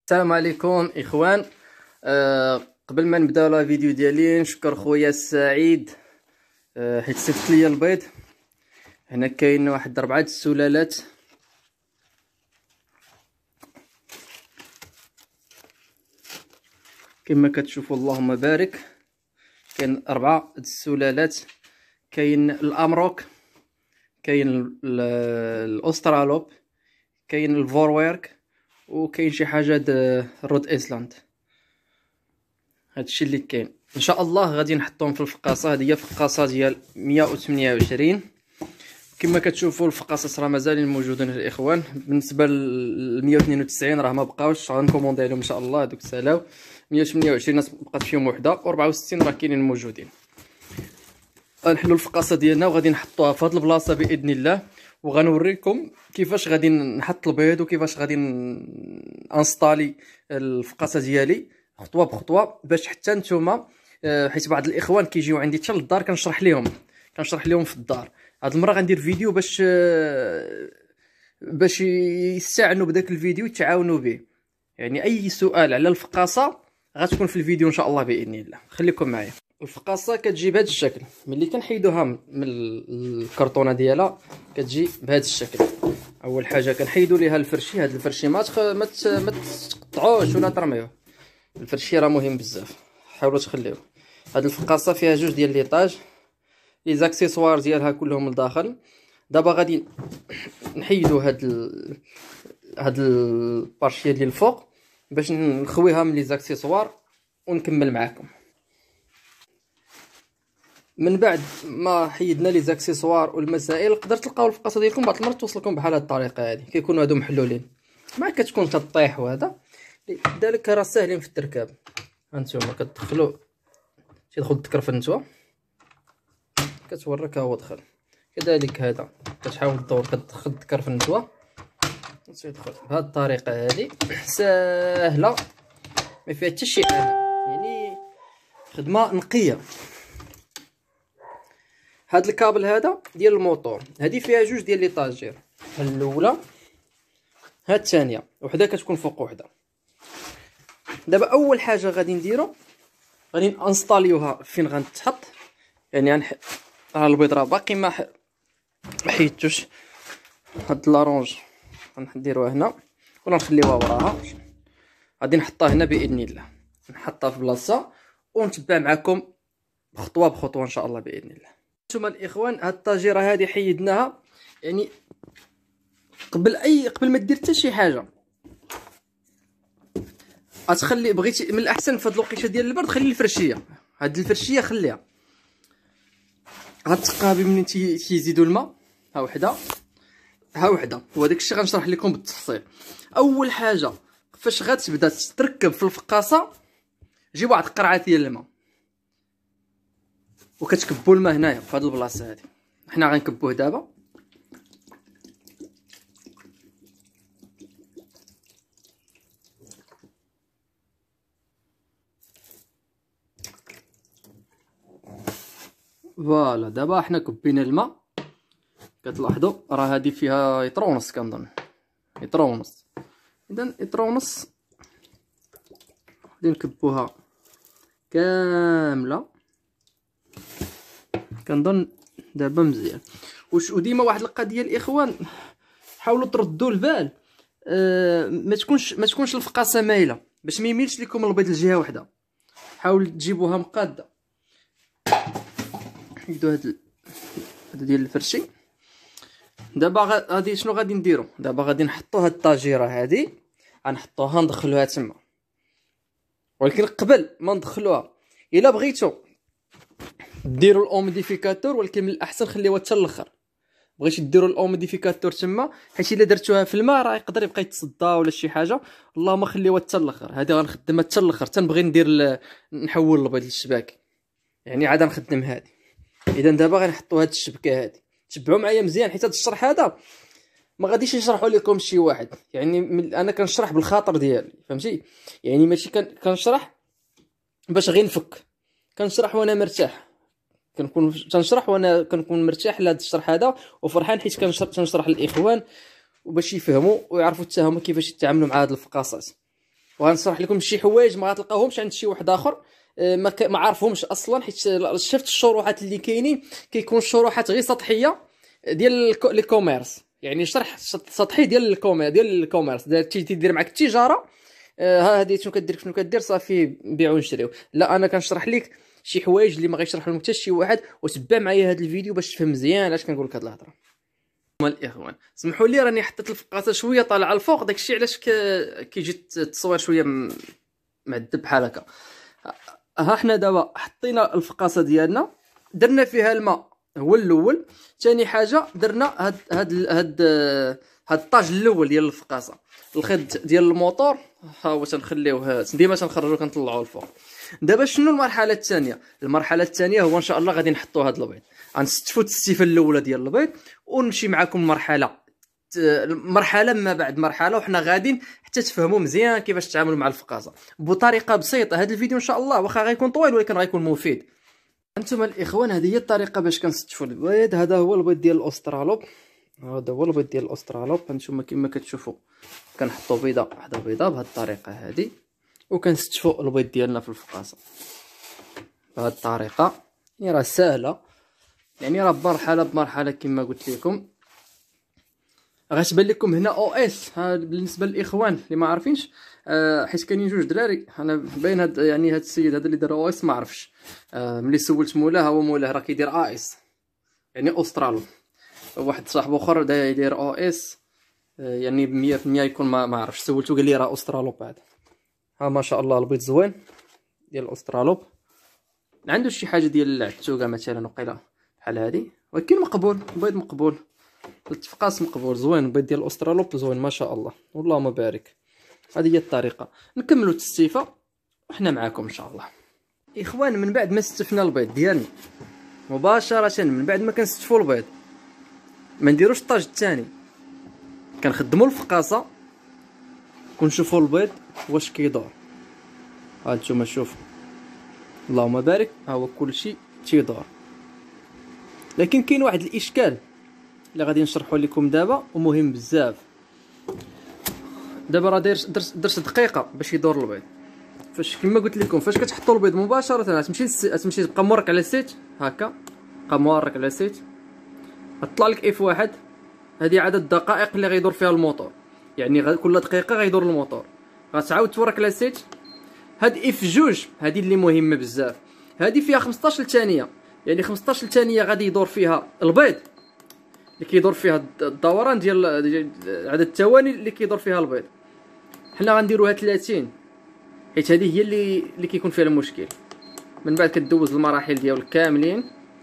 السلام عليكم اخوان. قبل ما نبداو لا فيديو ديالي نشكر خويا سعيد حيت صيفط ليا البيض. هنا كاين واحد 4 السلالات، كما كتشوفوا اللهم بارك. كاين 4 السلالات، كاين الامروك، كاين الاسترالوب، كاين الفورورك، وكاين شي حاجه رود ايسلاند. هادشي اللي كاين. ان شاء الله غادي نحطهم في الفقاصه. هذه هي فقاصه ديال 128. كما كتشوفوا الفقاصات راه مازالين موجودين الاخوان. بالنسبه ل 192 راه ما بقاوش، غنكوموندي عليهم ان شاء الله. هذوك سالاو. 128 بقات فيهم وحده، و64 راه كاينين موجودين. غنحلوا الفقاصه ديالنا وغادي نحطوها في هذه البلاصه باذن الله، وغنوريكم كيفاش غادي نحط البيض وكيفاش غادي انستالي الفقاصه ديالي خطوه بخطوه، باش حتى نتوما حيت بعض الاخوان كيجيو عندي حتى للدار كنشرح لهم في الدار. هاد المره غندير فيديو باش يستعنوا بداك الفيديو يتعاونوا به. يعني اي سؤال على الفقاصه غتكون في الفيديو ان شاء الله باذن الله. خليكم معايا. الفقاصه كتجي بهذا الشكل. ملي كنحيدوها من الكرتونه ديالها كتجي بهذا الشكل. اول حاجه كنحيدوا ليها الفرشي. هذا الفرشي ما تقطعوش ولا ترميوه. الفرشي راه مهم بزاف، حاولوا تخليوه. هذه الفقاصه فيها 2 ديال ليطاج، لي زاكسيسوار ديالها كلهم لداخل. دابا غادي نحيدوا هاد البارشيه ديال الفوق باش نخويها من لي زاكسيسوار ونكمل معكم. من بعد ما حيدنا لي زاكسيسوار والمسائل، تقدر تلقاو الفقاصه ديالكم بعض المرات توصلكم بحال هاد الطريقه هذه. كيكونوا هادو محلولين، ما كتكون كطيح. وهذا لذلك راه ساهلين في التركاب. هانتوما كتدخلوا تيدخل التكرفل نتوما كتورك ها هو دخل. كذلك هذا كتحاول تدور كتدخل التكرفل نتوما تيدخل بهذه الطريقه. هذه ساهله ما فيها حتى شي حاجه، يعني خدمه نقيه. هاد الكابل هذا ديال الموتور، هذه فيها 2 ديال لي طاجير. الاولى هاد الثانيه، وحده كتكون فوق وحده. دابا اول حاجه غادي نديرو غادي انستاليوها فين غنتحط. يعني راه البيض راه باقي ما حيدتوش. هاد لارونج غنديروها هنا ولا نخليوها وراها. غادي نحطها هنا باذن الله، نحطها في بلاصه ونتبع معكم خطوه بخطوه ان شاء الله باذن الله. نتوما الاخوان هاد الطاجيره هذه حيدناها، يعني قبل ما دير حتى شي حاجه غتخلي بغيتي من الاحسن في هاد الوقيته ديال البرد خلي الفرشيه. هاد الفرشيه خليها غتقابي ملي تيزيدوا الماء. ها وحده وهداك الشيء غنشرح لكم بالتفصيل. اول حاجه فاش غتبدا تركب في الفقاصه جيب واحد القرعه ديال الماء وكتكبوا الماء هنايا في هاد البلاصه هادي. حنا غنكبوه دابا. فوالا دابا حنا كبينا الماء. كتلاحظوا راه هذه فيها لتر ونص كنظن، لتر ونص. اذا لتر ونص غادي نكبوها كامله كنظن دابا مزيان. وديما واحد القضيه الاخوان، حاولوا تردوا البال ما تكونش الفقاصه مايله باش ما يميلش لكم البيض لجهه واحده. حاول تجيبوها مقاده. حيدوا هذا ديال الفرشي. دابا غادي شنو غادي نديرو؟ دابا غادي نحطو هاد الطاجيره هادي غنحطوها ندخلوها تما. ولكن قبل ما ندخلوها الا بغيتو ديروا الاوموديفيكاتور، ولكن من الاحسن خليوها حتى الاخر. بغيتي ديروا الاوموديفيكاتور تما حيت الا درتوها في الماء راه يقدر يبقى يتصدى ولا شي حاجه. اللهم خليوها حتى الاخر. هذه غنخدمها حتى الاخر، تنبغي نحول البيض للشباك، يعني عاد نخدم هذه. اذا دابا غنحطوا هاد الشبكه هذه. تبعوا معايا مزيان حيت هاد الشرح هذا ما غاديش نشرحوا لكم شي واحد. يعني انا كنشرح بالخاطر ديالي، فهمتي؟ يعني ماشي كنشرح باش غير نفك. كنشرح وانا مرتاح، كنشرح وانا كنكون مرتاح لهاد الشرح هذا وفرحان حيت كنشرح للاخوان وباش يفهموا ويعرفوا حتى هما كيفاش يتعاملوا مع هاد الفقاصات. وغنشرح لكم شي حوايج ما غتلقاوهمش عند شي واحد اخر، ما عارفهمش اصلا، حيت شفت الشروحات اللي كاينين كيكون شروحات غير سطحيه ديال الكوميرس، يعني شرح سطحي ديال الكوميرس تيدير معك التجاره. ها هذه شنو كدير صافي بيع ونشريو. لا، انا كنشرح لك شي حوايج اللي ما غيشرح لهم حتى شي واحد، وتبع معايا هذا الفيديو باش تفهم مزيان اش كنقول لك هاد الهضره. الاخوان سمحوا لي راني حطيت الفقاصه شويه طالعه الفوق، داكشي علاش كيجي التصوير شويه معذب بحال هكا. ها حنا دابا حطينا الفقاصه ديالنا، درنا فيها الماء هو الاول. ثاني حاجه درنا هاد الطاج الاول ديال الفقاصه، الخيط ديال الموتور ها هو تنخليوه ديما تنخرجو كنطلعوه الفوق. دابا شنو المرحله الثانيه؟ المرحله الثانيه هو ان شاء الله غادي نحطوا هاد البيض، غنستفوا التستيفه الاولى ديال البيض ونمشي معكم مرحله ما بعد مرحله، وحنا غاديين حتى تفهموا مزيان كيفاش تتعاملوا مع الفقاصه بطريقه بسيطه. هذا الفيديو ان شاء الله واخا غيكون طويل ولكن غيكون مفيد. انتم الاخوان هذه هي الطريقه باش كنستفوا البيض. هذا هو البيض ديال الاسترالوب، هذا هو البيض ديال الاسترالوب. هانتوما كما كتشوفوا كنحطوا بيضه واحده بيضه بهذه الطريقه هذه، وكنستفوا البيض ديالنا في الفقاصه بهذه الطريقه. يعني راه سهله، يعني راه بمرحله كما قلت لكم. غتبان لكم هنا او اس بالنسبه للاخوان اللي ما عارفينش، حيت كاينين جوج دراري. انا باين هاد السيد هذا اللي دار او اس ما عرفش. ملي سولت مولاه، هو مولاه راه كيدير ا اس يعني استرالو. واحد صاحب اخر يدير او اس يعني 100% يكون ما عرفش. سولته قال لي راه استرالو بعد. ها ما شاء الله البيض زوين ديال الاسترالوب. عنده شي حاجه ديال العتوقه مثلا وقيله بحال هذه، ولكن مقبول، البيض مقبول، التفقاس مقبول زوين. البيض ديال الاسترالوب زوين ما شاء الله، اللهم بارك. هذه هي الطريقه. نكملوا التستيفه وحنا معاكم ان شاء الله. اخوان من بعد ما استفنا البيض ديالنا مباشره، من بعد ما كنستفوا البيض ما نديروش الطاج الثاني، كنخدموا الفقاصه ونشوفوا البيض واش كيدور. ها انتم شوفوا اللهم بارك، ها هو كلشي تيدور. لكن كاين واحد الاشكال اللي غادي نشرحه لكم دابا ومهم بزاف. دابا راه درت دقيقه باش يدور البيض. فاش كما قلت لكم فاش كتحطوا البيض مباشره تمشي تبقى مورك على السيت هكا، بقى مورك على السيت، غطلع لك اف واحد. هذه عدد الدقائق اللي غيدور فيها الموتور، يعني كل دقيقه غيدور الموتور. غتعاود تورك على السيت. هاد اف جوج هذه اللي مهمه بزاف، هذه فيها 15 ثانيه، يعني 15 ثانيه غادي يدور فيها البيض، اللي كيدور فيها الدوران ديال عدد الثواني اللي كيدور فيها البيض. حنا غنديروها 30، حيت هذه هي اللي كيكون فيها المشكل. من بعد كدوز المراحل ديالو كاملين.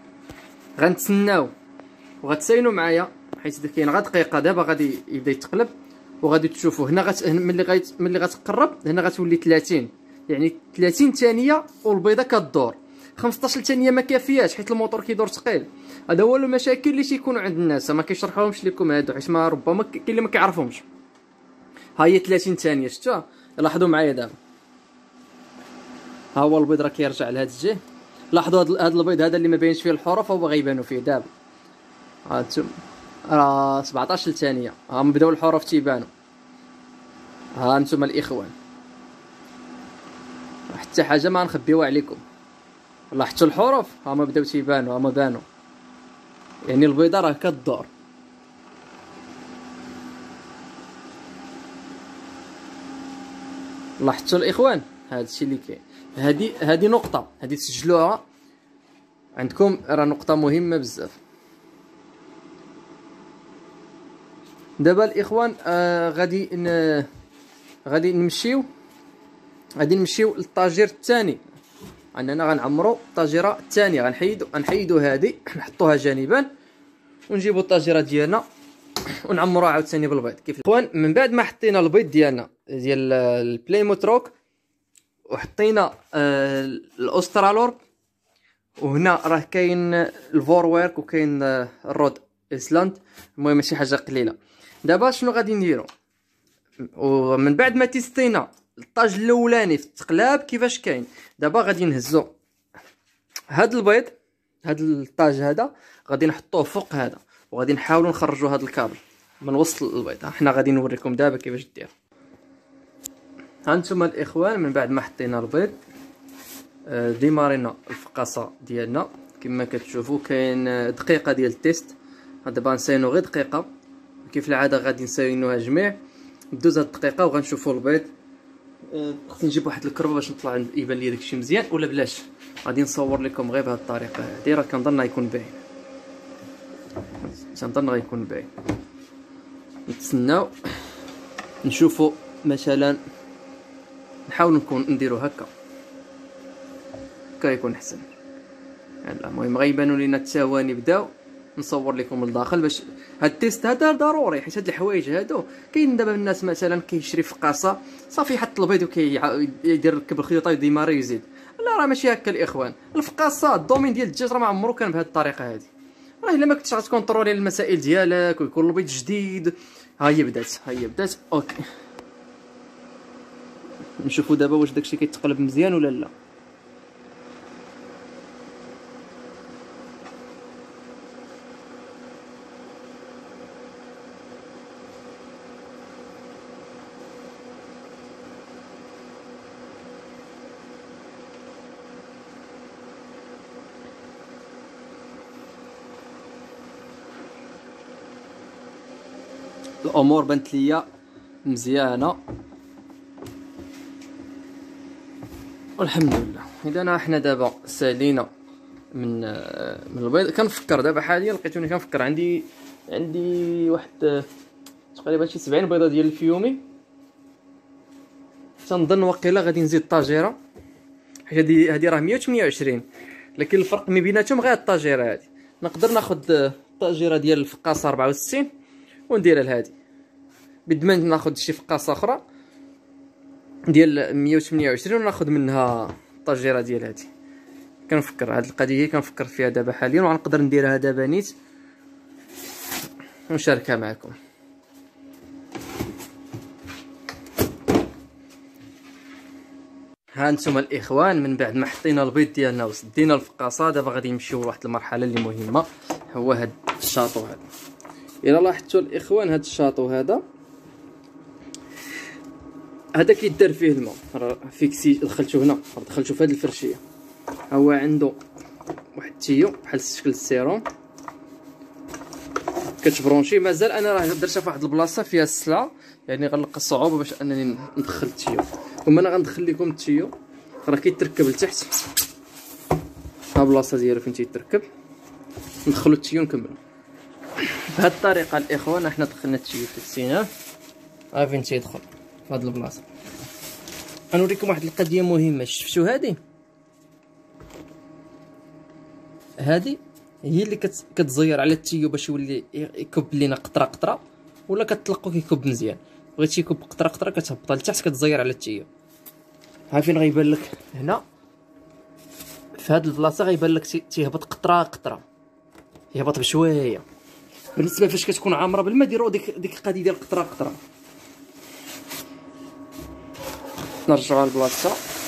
غنتسناو وغتساينوا معايا، حيت كاين غير دقيقه دابا غادي يبدا يتقلب، وغادي تشوفوا هنا ملي غتقرب هنا غتولي 30، يعني 30 ثانيه والبيضه كدور. 15 ثانيه ما كافياش حيت الموتور كيدور ثقيل. هذا هو المشاكل اللي تيكونوا عند الناس، ما كيشرحوهمش لكم هادو، حيت ما ربما كاين اللي ما كيعرفهمش. ها هي 30 ثانيه، شفتوا؟ لاحظوا معايا دابا، ها هو البيض راه كيرجع لهاد الجهه. لاحظوا هذا البيض هذا اللي ما باينش فيه الحروف هو غيبانوا فيه دابا. ها انتم راه 17 ثانيه، ها بداو الحروف تيبانوا. ها انتم الاخوان حتى حاجه ما نخبيوها عليكم، لاحظتوا الحروف ها ما بداو تيبانوا، ها ما بانوا، يعني البيضه راه كدور. لاحظتوا الاخوان هذا الشيء اللي كاين. هذه نقطه، هذه تسجلوها عندكم، راه نقطه مهمه بزاف. دابا الاخوان غادي نمشيو للطاجير الثاني. اننا غنعمروا الطاجيره الثانيه، غنحيدوا هذه نحطوها جانبا، ونجيبوا الطاجيره ديالنا ونعمروها عاوتاني بالبيض. كيف الاخوان من بعد ما حطينا البيض ديالنا ديال البلايموتروك وحطينا الاسترالورب، وهنا راه كاين الفورورك وكاين الرود ايسلاند، المهم ماشي حاجه قليله. دابا شنو غادي نديرو؟ ومن بعد ما تيستينا الطاج الاولاني في التقلاب كيفاش كاين، دابا غادي نهزو هاد البيض، هاد الطاج هذا غادي نحطوه فوق هذا، وغادي نحاولوا نخرجوا هاد الكابل من وسط البيض. حنا غادي نوريكم دابا كيفاش دير. هانتوما الاخوان من بعد ما حطينا البيض ديمارينا الفقاصه ديالنا كما كتشوفوا. كاين دقيقه ديال التيست، دابا نساينو غير دقيقه كيف العاده، غادي نساينوها جميع. دوز هاد الدقيقه وغنشوفوا البيض. خصني نجيب واحد الكربه باش نطلع يبان لي داكشي مزيان، ولا بلاش غادي نصور لكم غير بهاد الطريقه هادي، راه كنظن غيكون باين، كنظن غيكون باين. نتسناو نشوفوا مثلا، نحاول نديرو هكا يكون احسن. يلا المهم غيبانوا لينا الثواني بداو، نصور لكم الداخل باش هاد التيست هذا ضروري، حيت هاد الحوايج هادو كاين دابا الناس مثلا كيشري فقاصه صافي يحط البيض وكيدير ركب الخيوطه يديماري يزيد. لا راه ماشي هكا الاخوان، الفقاصه الدومين ديال الدجاج راه ما عمرو كان بهاد الطريقه هادي. راه الا ما كنتش غتكونطرولي المسائل ديالك ويكون البيض جديد. ها هي بدات اوكي. نشوفوا دابا واش داكشي كيتقلب مزيان ولا لا. الامور بانت ليا مزيانه والحمد لله. اذا حنا دابا سالينا من البيض. كنفكر دابا حاليا لقيتوني كنفكر عندي واحد تقريبا شي 70 بيضه ديال الفيومي. تنظن واقيلا غادي نزيد طاجيره، حيت هادي راه 128، لكن الفرق ما بيناتهم غير الطاجيره هادي. نقدر ناخذ الطاجيره ديال الفقاصه 64 ونديرها لهادي، بدمن ناخذ شي فقاصه اخرى ديال 128 وناخذ منها الطاجيره ديال هادي. كنفكر هاد القضيه كنفكر فيها دابا حاليا، وغنقدر نديرها دابا نيت ونشاركها معكم. ها انتم الاخوان من بعد ما حطينا البيض ديالنا وسدينا الفقاصه، دابا غادي نمشيو لواحد المرحله اللي مهمه، هو هاد الشاطو هذا. الا لاحظتوا الاخوان هاد الشاطو هذا كيدار فيه الماء، راه فيكسي دخلتو هنا، دخلتو في هاد الفرشيه. هو عنده واحد التيو بحال شكل السيروم كتبرونشي. مازال انا راه درتها في واحد البلاصه فيها السلعه، يعني غنلقى الصعوبه باش انني ندخل التيو. ثم انا غندخل لكم التيو، راه كيتركب لتحت، ها البلاصه ديالو فين تيتركب. ندخلو التيو نكملو بهاد الطريقه الاخوان. حنا دخلنا التيو في السيناء، ها فين تيدخل في هاد البلاصه. غنوريكم واحد القضيه مهمه. شفتوا هادي هي اللي كتزير على التيو باش يولي يكب لينا قطره قطره، ولا كتطلقو كيكب مزيان. بغيتي يكب قطره قطره كتهبطها لتحت كتزير على التيو. ها فين غيبان لك هنا في هاد البلاصه، غيبان لك تيهبط قطره قطره، يهبط بشويه. بالنسبه فاش كتكون عامره بالماء ديروا ديك القضيه ديال قطره قطره. نرجعوا على البلاصه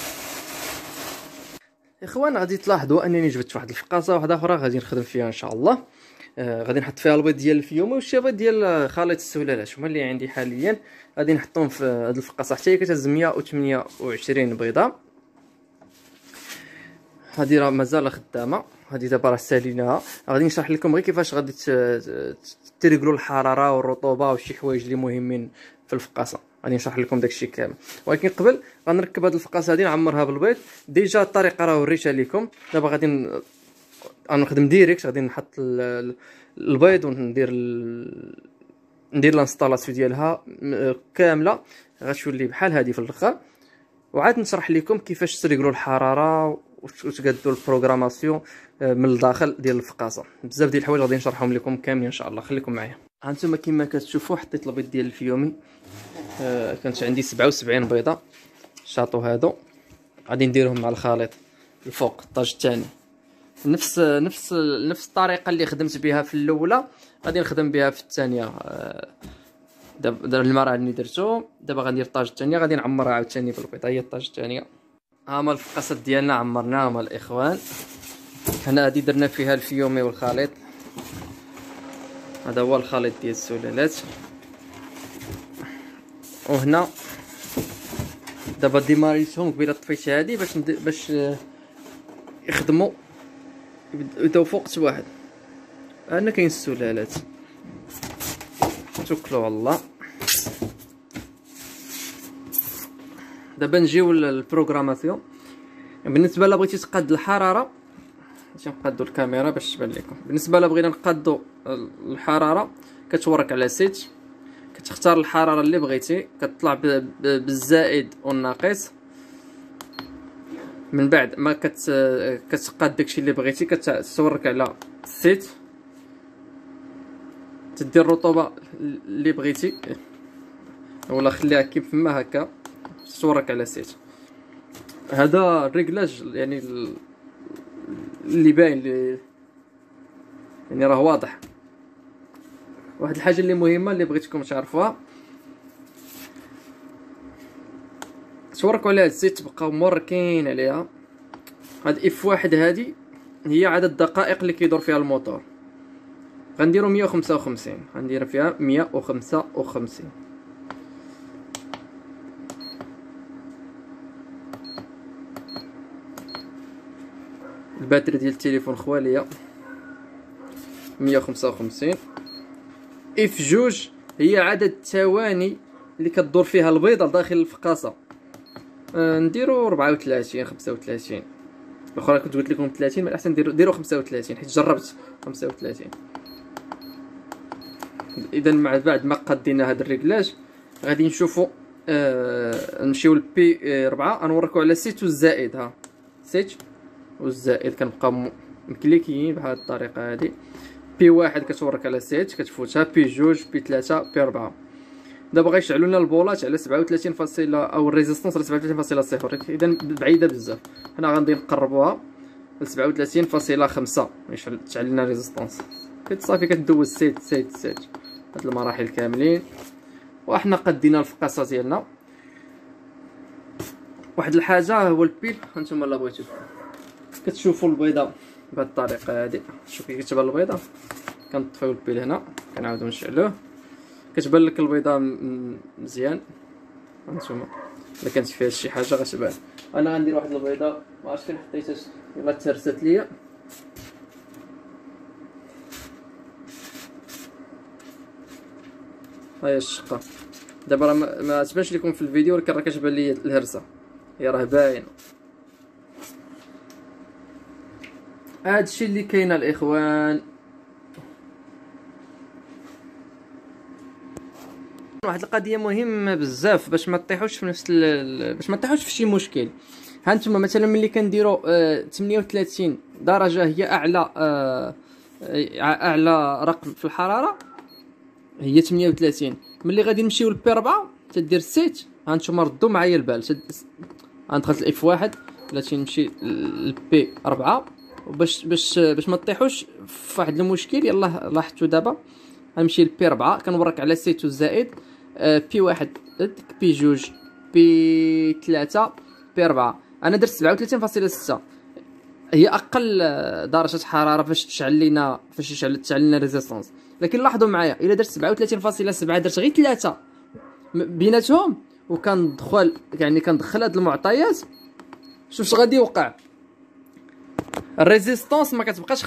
اخوان. غادي تلاحظوا انني جبت واحد الفقاصه واحده اخرى غادي نخدم فيها ان شاء الله. غادي نحط فيها البيض ديال الفيومي والشبت ديال خليط السلالات، هما اللي عندي حاليا. غادي نحطهم في هاد الفقاصه حتى هي كتهز 128 بيضه. هادي راه مازال خدامه، هادي دابا راه ساليناها. غادي نشرح لكم غير كيفاش غادي تريغلوا الحراره والرطوبه وشي حوايج اللي مهمين في الفقاصه. غادي نشرح لكم داكشي كامل، ولكن قبل غنركب هاد الفقاصه هادي نعمرها بالبيض. ديجا الطريقه راه وريتها لكم. دابا غادي غنخدم ديريكت، غادي نحط البيض وندير الانستالاسيون ديالها كامله، غتولي بحال هادي في الاخر. وعاد نشرح لكم كيفاش تريغلوا الحراره وتقادوا البروغراماسيون من الداخل ديال الفقاصه. بزاف ديال الحوايج غادي نشرحهم لكم كاملين ان شاء الله. خليكم معايا. هانتوما كما كتشوفوا حطيت البيض ديال الفيومي. كانت عندي 77 بيضه شاطو هادو، غادي نديرهم مع الخليط الفوق الطاج الثاني. نفس الطريقه اللي خدمت بها في الاولى غادي نخدم بها في الثانيه. دابا الماء راه اللي درتو، دابا غندير الطاج الثانيه غادي نعمرها عاوتاني بالبيض. هي الطاج الثانيه. هما الفقاصات ديالنا عمرناهم الاخوان. هنا هادي درنا فيها الفيومي والخليط. هذا هو الخليط ديال السلالات. وهنا دابا ديماريتهم قبيله طفيت هادي باش يخدموا يبداو فوق وقت واحد. انا كاين السلالات، توكلوا على الله. دابا نجيو للبروغراماسيون. بالنسبه لا بغيتي تقاد الحراره، باش نقادو الكاميرا باش تبان لكم. بالنسبه لا بغينا نقادو الحراره، كتورك على سيت، كتختار الحراره اللي بغيتي، كتطلع بالزائد والناقص. من بعد ما كتقاد داكشي اللي بغيتي، كتورك على السيت، تدير الرطوبه اللي بغيتي ولا خليها كيف ما هكا، تورك على سيت. هذا الريغلاج يعني اللي باين لي، يعني راه واضح. واحد الحاجه اللي مهمه اللي بغيتكم تعرفوها، توركوا على هاد الزيت، تبقاو موركين عليها. هاد اف واحد هادي هي عدد الدقائق اللي كيدور فيها الموتور. غنديرو 155، غندير فيها 155. الباتري ديال التليفون خواليه 155. اف جوج هي عدد الثواني اللي كتدور فيها البيضه لداخل الفقاصه. نديرو 34 35. الاخرى كنت قلت لكم 30، من الاحسن ديرو 35 حيت جربت 35. اذا مع بعد ما قدينا هذا الريغلاج غادي نشوفوا نمشيو للبي 4. غنوريكم على سيت والزائد. ها سيت والزائد كنبقاو مكليكيين بهذه الطريقه هذه. بي واحد كتورك على سيت كتفوتها، بي جوج، بي 3، بي 4. دابا غيشعلوا لنا البولات على 37 او الريزيستونس على 37.0. اذا بعيده بزاف. حنا غادي نقربوها ل 37.5 تشعل لنا ريزيستونس. صافي كتدوز سيت سيت سيت هاد المراحل كاملين. وحنا قدينا الفقاصه ديالنا. واحد الحاجه هو البيل، هانتوما الا بغيتو كتشوفوا البيضه بهاد الطريقه هادي. شوف كي كتبان البيضه، كنطفيو البيل هنا، كنعاودو نشعلوه، كتبان لك البيضه مزيان. هانتوما الا كانت فيها شي حاجه غتبان. انا غندير واحد البيضه ما عرفتش فين حطيتها، يلاه تهرست ليا. هاهي الشقه. دابا راه ما تبانش لكم في الفيديو، ولكن راه كتبان لي الهرسه، هي راه باينه. هادشي اللي كاين الاخوان. واحد القضيه مهمه بزاف باش ما تطيحوش في نفس باش ما تطيحوش في شي مشكل. هانتوما مثلا ملي كنديروا 38 درجه هي اعلى رقم في الحراره، هي 38. ملي غادي نمشيو للبي 4 تدير السيت. هانتوما ردوا معايا البال، غندخل الاف واحد بلاتي نمشي للبي 4 باش ما تطيحوش في واحد المشكل. يلاه لاحظتوا دابا غنمشي لبي 4 كنورك على سيت والزائد، بي 1 بي 2 بي 3 بي 4. انا درت 37.6 هي اقل درجه حراره فاش تشعل لنا ريزيستونس. لكن لاحظوا معايا الا درت 37.7 درت غير 3 بيناتهم وكندخل هاد المعطيات، شوف غادي يوقع. الريزيستونس ما كتبقاش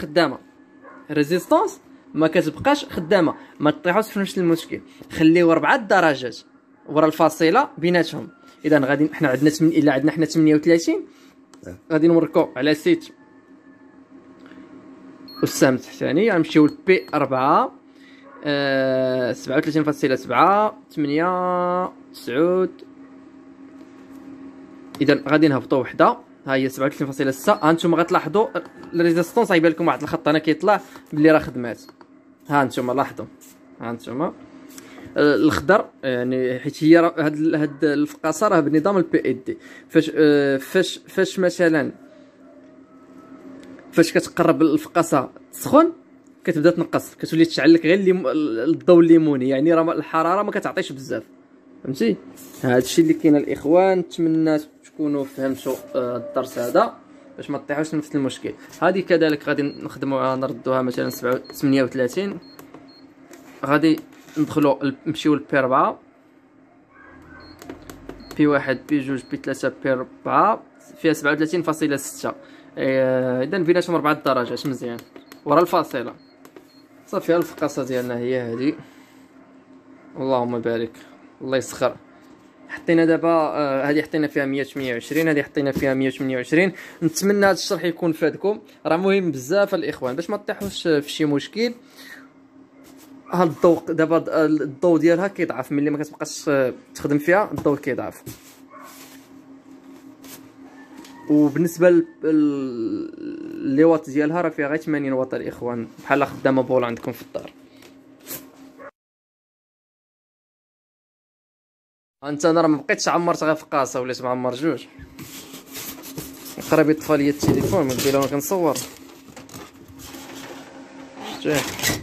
خدامه. ما تطيحوش في نفس المشكل. خليو 4 درجات ورا الفاصله بيناتهم. اذا غادي حنا عندنا الا عندنا حنا 38 غادي نوركو على سيت والسهم التحتاني. غنمشيو لبي 4 37.7 8 9. اذا غادي نهبطوا وحده، ها هي 37.6. هانتوما غتلاحظوا الريزيستونس غيبان لكم واحد الخط هنا كيطلع بلي راه خدمات. هانتوما لاحظوا، هانتوما الخضر يعني حيت هي هاد الفقاصه راه بنظام البي اي دي. فاش مثلا فاش كتقرب الفقاصه تسخن كتبدا تنقص، كتولي تشعل لك غير الضوء الليموني، يعني راه الحراره ما كتعطيش بزاف. فهمتي؟ هذا الشيء اللي كاين الاخوان. نتمنى تكونوا فهمتوا الدرس هذا باش ما تطيحوش نفس المشكل. هذه كذلك غادي نخدموها نردوها مثلا 38. غادي ندخلوا نمشيو للبي 4. بي 1 بي 2 بي 3 بي 4 فيها 37.6. اذا بيناتهم 4 درجات مزيان ورا الفاصله. صافي الفقاصه ديالنا هي هذه. اللهم بارك الله يسخر. حطينا دابا هذه حطينا فيها 128، هذه حطينا فيها 128. نتمنى هذا الشرح يكون فادكم، راه مهم بزاف الاخوان باش ما تطيحوش في شي مشكل. هاد الضوء دابا الضوء ديالها كيضعف ملي ما كتبقاش تخدم فيها، الضوء كيضعف. وبالنسبه لي واط ديالها راه فيها غير 80 واط الاخوان، بحال خدامه بول عندكم في الدار. انت انا راه ما بقيتش عمرت غير فقاصه، وليت معمر جوج. قرب يطفى ليا التليفون من بلا ما كنصور. شتيه